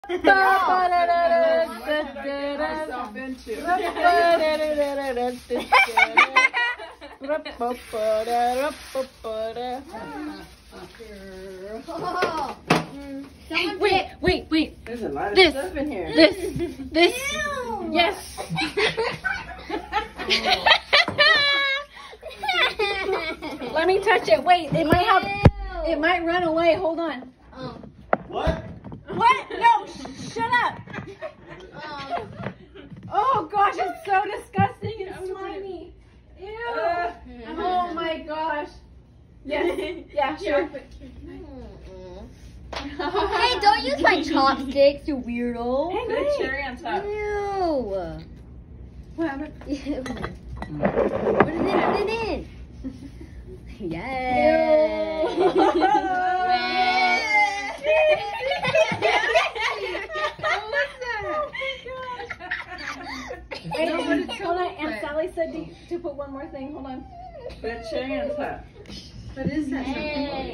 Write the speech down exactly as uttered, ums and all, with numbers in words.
myself into. Wait, wait, wait. There's a lot of This, stuff in here. this, this. Yes. Let me touch it. Wait, it might have. It might run away. Hold on. Um, What? What? No, sh shut up. um, Oh gosh, it's so disgusting and slimy. Ew. Uh, Oh my gosh. Yes. Yeah, sure. hey, don't use my chopsticks, you weirdo. Hey, Put a wait. cherry on top. Ew. What happened? Put it in, put it in. Yay. Wait, hold on. Aunt Sally said to, to put one more thing. Hold on. Put a cherry on top. What is that? Hey.